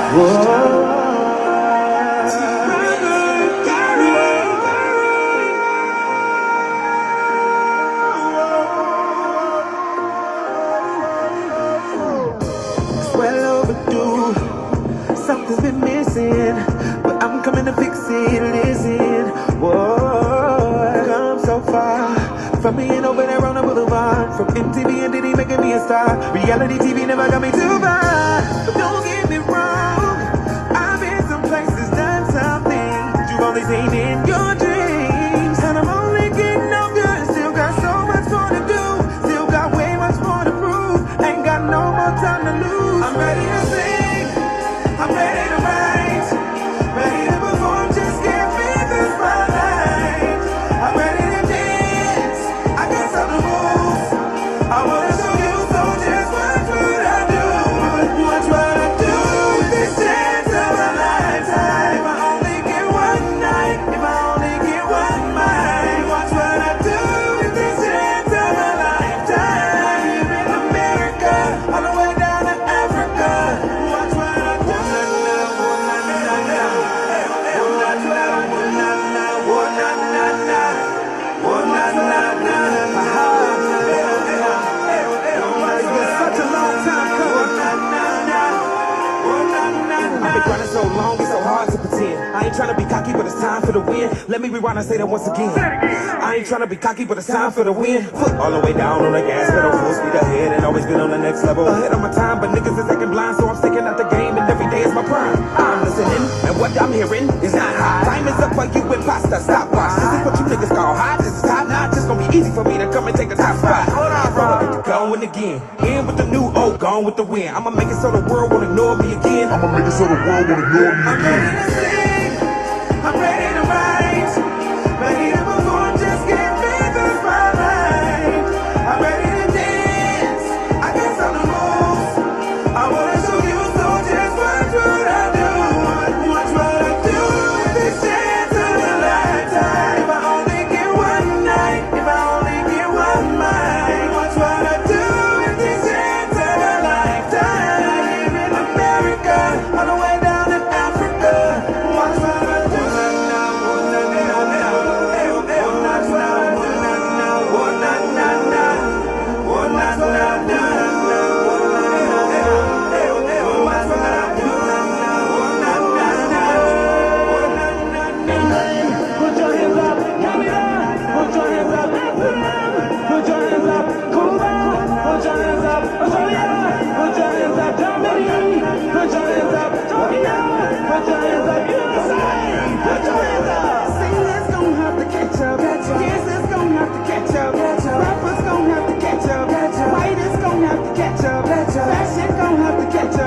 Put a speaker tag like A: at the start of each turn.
A: Well overdue, something's been missing, but I'm coming to fix it. Listen, whoa, come so far from being over there on the boulevard, from MTV and Diddy making me a star. Reality TV never got me too far, but don't get me wrong, I've been some places, done something you've only seen in your dreams, and I'm only getting no good. Still got so much more to do, still got way much more to prove, ain't got no more time to lose. I'm ready to sing, I'm ready to write, ready to perform, just give me the spotlight. I'm ready to dance, I got something to move, I wanna show you, so just watch what I do. Watch what I do with this chance of a lifetime. If I only get one night, if I only get one night. Watch what I do with this chance of a lifetime. Here in America, all the way down to Africa. Watch what I do. Such a long time coming. I've been grinding so long, it's so hard to pretend. I ain't trying to be cocky, but it's time for the win. Let me rewind and say that once again. I ain't trying to be cocky, but it's time for the win. Foot all the way down on the gas pedal, full speed ahead, and always been on the next level. Ahead of my time, but niggas is acting blind, so I'm sticking out the game, and every day is my prime. I'm listening, and what I'm hearing is not high. Time is up for you imposter, stop watch. This is what you niggas call high, this is top notch. It's gonna be easy for me to come and take the top spot. Hold on, bro. Going again, in with the new, oh, gone with the wind. I'ma make it so the world won't ignore me again. I'ma make it so the world won't ignore me again. I'm ready to sing, I'm ready to write, ready to perform, just give me the spotlight. I'm ready to dance, I got something to move, I wanna show you, so just watch what I do. Watch what I do with this chance of a lifetime. If I only get one night, if I only get one night. Watch what I do with this chance of a lifetime. Here in America, all the way down to Africa. Watch what I do. Put your hands up, Canada. Put your hands up, put your hands up, Cuba. Put your hands up, Australia. Put your hands up, Germany. Put your hands up, Tokyo. Put your hands up, USA. Put your hands up. Singers gon' have to catch up. Dancers gon' have to catch up. Rappers gon' have to catch up. Writers gon' have to catch up. Fashion gon' have to catch up.